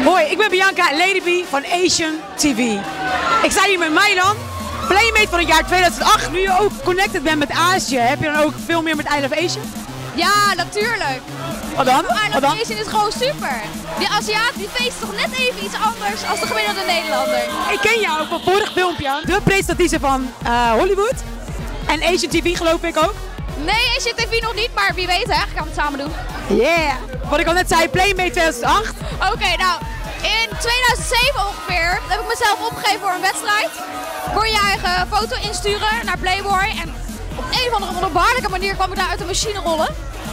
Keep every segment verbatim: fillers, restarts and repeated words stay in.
Hoi, ik ben Bianca Lady B van Asian T V. Ik sta hier met Mailan, Playmate van het jaar tweeduizend acht. Nu je ook connected bent met Azië, heb je dan ook veel meer met I Love Asian? Ja, natuurlijk. Wat dan? I Wat Love dan? Asian is gewoon super. Die Aziaten die feesten toch net even iets anders als de gemiddelde Nederlander. Ik ken jou ook van vorig filmpje. De presentatrice van uh, Hollywood. En Asian T V geloof ik ook. Nee, Asian T V nog niet, maar wie weet hè, gaan we het samen doen. Yeah! Wat ik al net zei, Playmate tweeduizend acht. Oké, okay, nou, in tweeduizend zeven ongeveer heb ik mezelf opgegeven voor een wedstrijd. Kon je je eigen foto insturen naar Playboy. En op een of andere wonderbaarlijke manier kwam ik daar uit de machine rollen.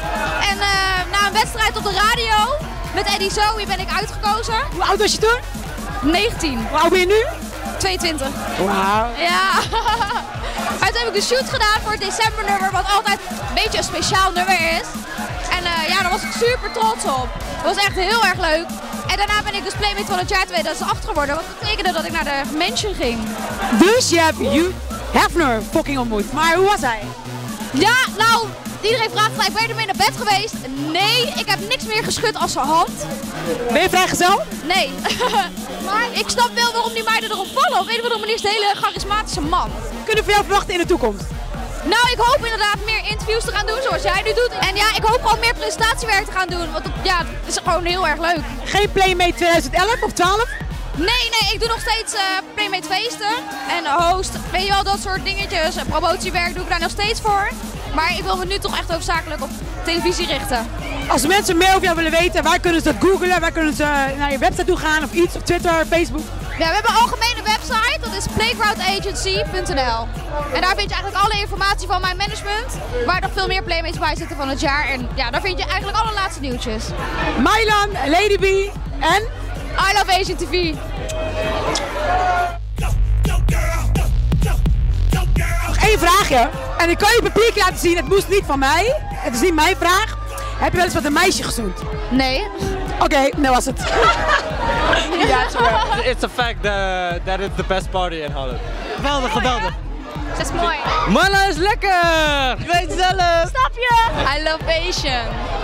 En uh, na een wedstrijd op de radio met Eddie Zoe ben ik uitgekozen. Hoe oud was je toen? negentien. Hoe oud ben je nu? tweeëntwintig. Wauw. Ja. Maar toen heb ik de shoot gedaan voor het decembernummer, wat altijd een beetje een speciaal nummer is. En uh, ja, daar was ik super trots op. Dat was echt heel erg leuk. En daarna ben ik dus Playmate van het jaar tweeduizend acht geworden, wat betekende dat ik naar de Mansion ging. Dus je hebt Hugh Hefner fucking ontmoet. Maar hoe was hij? Ja, nou, iedereen vraagt gelijk, ben je ermee naar bed geweest? Nee, ik heb niks meer geschud als zijn hand. Ben je vrijgezel? Nee. Maar ik snap wel waarom die meiden erop vallen. Op een of andere manier is het een hele charismatische man. Kunnen we van jou verwachten in de toekomst? Nou, ik hoop inderdaad meer interviews te gaan doen zoals jij nu doet. En ja, ik hoop gewoon meer presentatiewerk te gaan doen. Want ja, het is gewoon heel erg leuk. Geen Playmate tweeduizend elf of twaalf? Nee, nee, ik doe nog steeds uh, Playmate feesten en host. Weet je wel, dat soort dingetjes. En promotiewerk doe ik daar nog steeds voor. Maar ik wil me nu toch echt hoofdzakelijk op televisie richten. Als mensen meer over jou willen weten, waar kunnen ze dat googlen? Waar kunnen ze naar je website toe gaan of iets? Op Twitter, Facebook? Ja, we hebben een algemene website, dat is playground agency punt n l. En daar vind je eigenlijk alle informatie van mijn management. Waar nog veel meer Playmates bij zitten van het jaar. En ja, daar vind je eigenlijk alle laatste nieuwtjes. Mailan, Lady B en I Love Asian T V. Nog één vraagje. En ik kan je papiertje laten zien, het moest niet van mij. Het is niet mijn vraag. Heb je wel eens met een meisje gezoend? Nee. Oké, okay, dat was het. Ja, it's a fact that, that it's the best party in Holland. Geweldig, geweldig. Dat is mooi. Mannen is lekker! Ik weet het zelf! Snap je? I Love Asian.